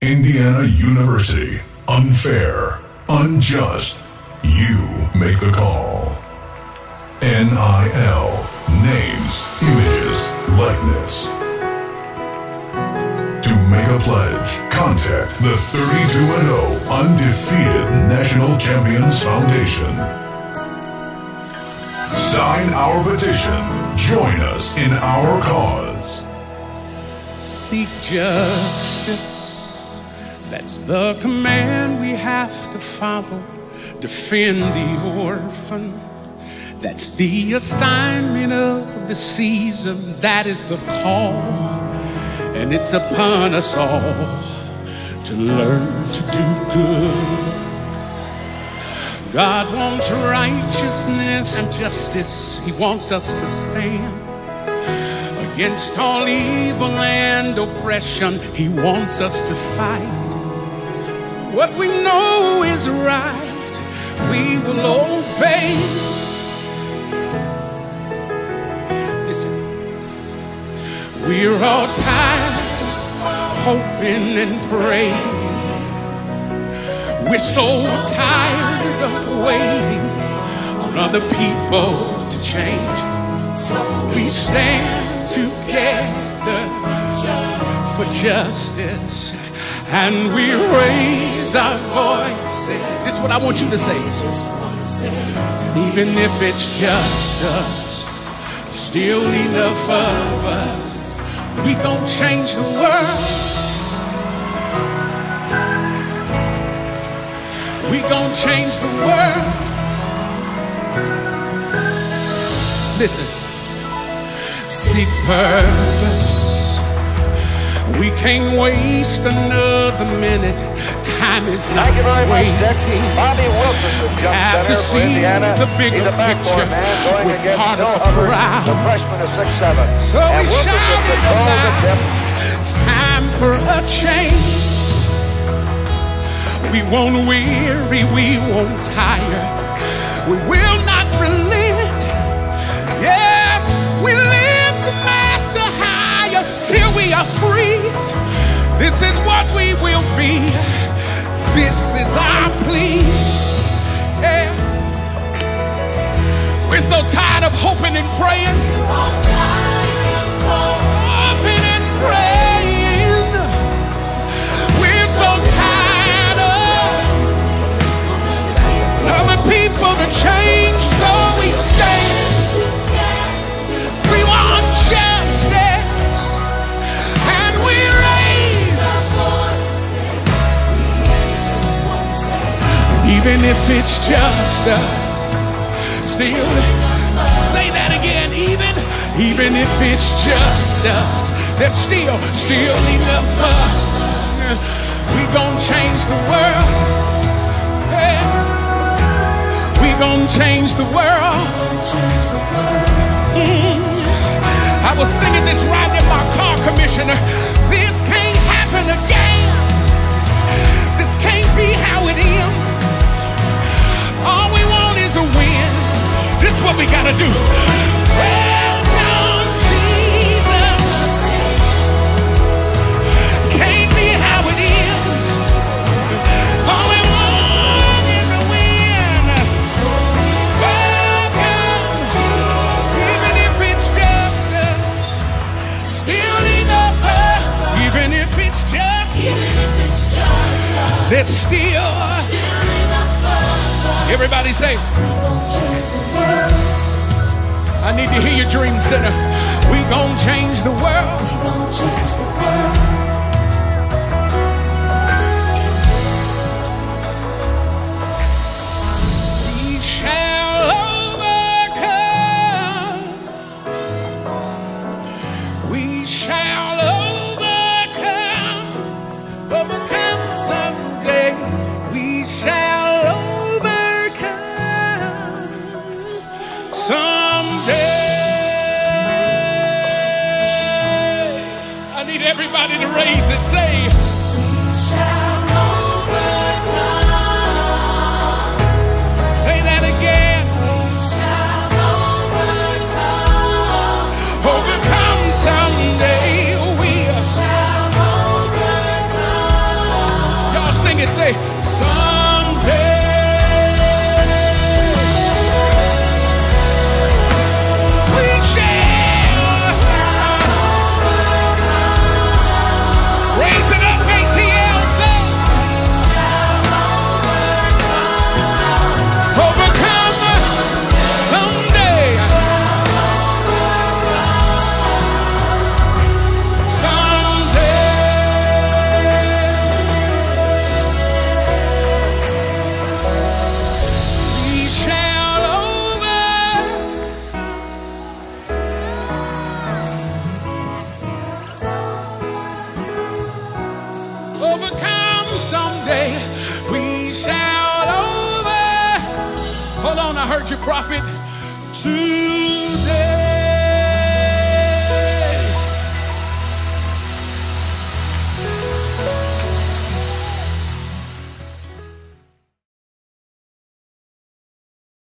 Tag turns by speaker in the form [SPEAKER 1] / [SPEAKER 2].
[SPEAKER 1] Indiana University. Unfair, unjust. You make the call. NIL. Names, images, likeness. To make a pledge, contact the 32-0 Undefeated National Champions Foundation. Sign our petition. Join us in our cause.
[SPEAKER 2] Seek justice. That's the command we have to follow. Defend the orphan. That's the assignment of the season. That is the call. And it's upon us all to learn to do good. God wants righteousness and justice. He wants us to stand against all evil and oppression. He wants us to fight what we know is right. We will obey. Listen, we're all tired of hoping and praying. We're so tired of waiting on other people to change. We stand together for justice, and we raise our voices. This is what I want you to say. Even if it's just us, still enough of us. We gon' change the world. We gon' change the world. Listen. Seek purpose. We can't waste another minute. Time is not waiting.
[SPEAKER 3] Bobby Wilkerson, jump
[SPEAKER 2] Have to
[SPEAKER 3] center for
[SPEAKER 2] see
[SPEAKER 3] Indiana.
[SPEAKER 2] the bigger
[SPEAKER 3] He's a backboard
[SPEAKER 2] picture.
[SPEAKER 3] man going
[SPEAKER 2] We're
[SPEAKER 3] against
[SPEAKER 2] part
[SPEAKER 3] Bill
[SPEAKER 2] of the
[SPEAKER 3] Hubbard,
[SPEAKER 2] crowd.
[SPEAKER 3] the freshman of 6'7".
[SPEAKER 2] So
[SPEAKER 3] and
[SPEAKER 2] we
[SPEAKER 3] Wilkerson
[SPEAKER 2] shout it
[SPEAKER 3] controls the
[SPEAKER 2] aloud.
[SPEAKER 3] tip.
[SPEAKER 2] It's time for a change. We won't weary, we won't tire. We will not relent. Yes, we lift the master higher till we are free. This is what we will be. This is our plea. Yeah. We're so tired of hoping and praying. Hoping and praying. We're so tired of other people to change, so we stand. We want justice, and we raise our voices. Even if it's just us, still say that again. Even if it's just us, there's still enough of us. We gon' change the world. Yeah. We gon' change the world. I was singing this right in my car, Commissioner. This can't happen again. This can't be how it ends. All we want is a win. This is what we gotta do. Welcome, Jesus. Can't be how it ends. All we want is a win. Welcome, even if it's just us. Still enough of, even if it's just us. There's still enough of. Everybody say, I need to hear your dream center. We gon' change the world. We gon' change the world. We shall overcome. We shall overcome. Overcome someday. We shall overcome someday. I need everybody to raise it. Say, we shall overcome. Say that again. We shall overcome. Overcome someday. We shall overcome sing it, say, someday. We shall. Raise it up, ATL, say. Overcome someday. Overcome someday, we shall over. Hold on, I heard you, prophet. To